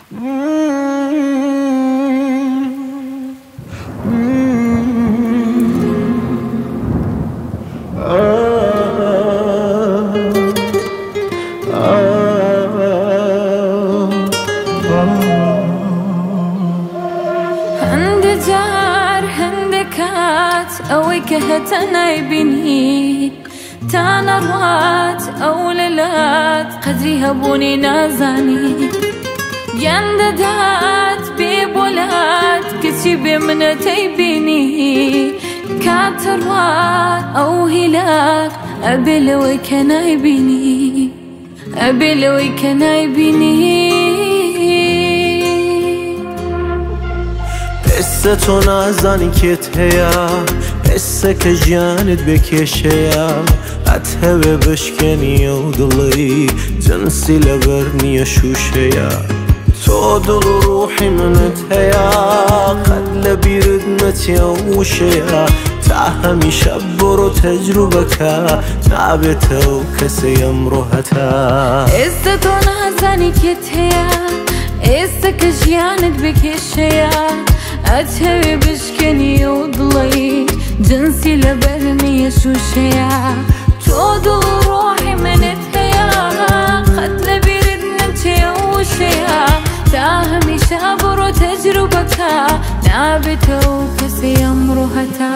ئەوەی کە هەتە نایبینی تا نەڕوات ئەو لەلات قەدری هەبوونی نازانی گیان دەدات بێ بۆلات کەچی بێ منەتەی بینی کاتە ڕوات ئەو هیلاک ئەبێ لەوەی کە نایبینی ئەبێ لەوەی کە نایبینی ئێستا تۆ نازانی کێت هەیە ئێستا کە ژیانت بێ کێشەیە ئەتهەوێ بشکێنی ئەو دڵی جنسی لەبەر نییە شوشەیە تۆ دڵ و ڕوحی منت هەیە قەت لە بیرت نەچێ ئەو وشەیە تا هەمیشە بڕۆ تەجروبەکە نابێتەوە کەسەی ئەمڕۆ هەتا ئێستا تۆ نازانی کێت هەیە ئێستا کە ژیانت بێ کێشەیە ئەتهەوێ بشکێنی ئەو دڵی جنسی لەبەر نییە شوشەیە تۆ دڵ و ڕۆحی منت هەیە قەت لە بیرت نەچێ ئەو وشەیە تا هەمیشە بڕۆ تەجروبەکە نابێتەوە کەسەی ئەمڕۆ هەتا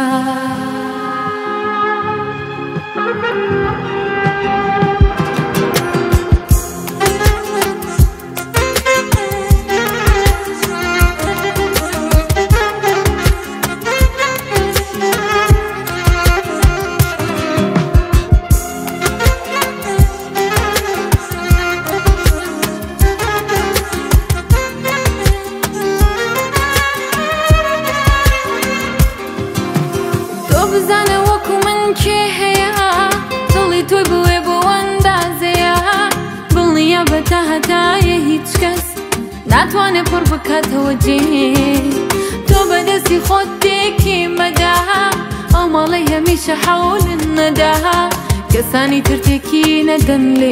بزانە وەکو من کێ هەیە دڵی تۆی بوێ بۆ ئەندازەیە بڵنیە بە تا هەتایە هیچ کەس ناتوانێ پڕ بکاتەوە جێ تۆ بەدەستی خۆت تێکی مەدا ئەو ماڵەی هەمیشە حەولت نەدا کەسانی تر تێکی نەدەن لێ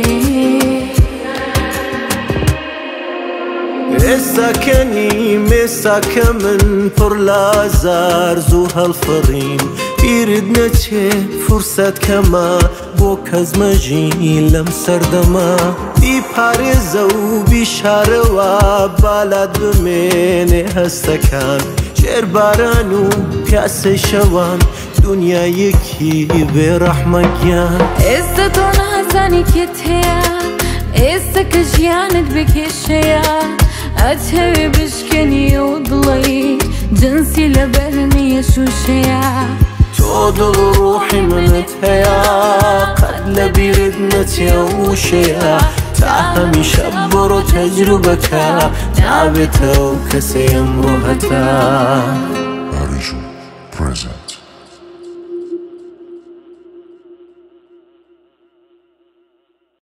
ئێستا کە نیم ئێستا کە من پڕ لە ئازار زوو هەڵفڕین بیرت نەچێ فورسەت کەمە بۆ کەس مەژین لەم سەردەما بیپارێزە و بیشارەوە بالات بمێنێ هەستەکان شێرباران و پیاسەی شەوان دنیایەکی بێڕەحمەگیان ئێستا تۆ نازانی کێت هەیە ئێستا کە ژیانت بێ کێشەیە ئەتهەوێ بشکێنی ئەو دڵی جنسی لەبەر نییە شوشەیە تۆ دڵ و ڕوحی منت هەیە قەت لە بیرت نەچێ ئەو وشەیە تا هەمیشە بڕۆ تەجروبەکە نابێتەوە کەسەی ئەمڕۆ هەتا.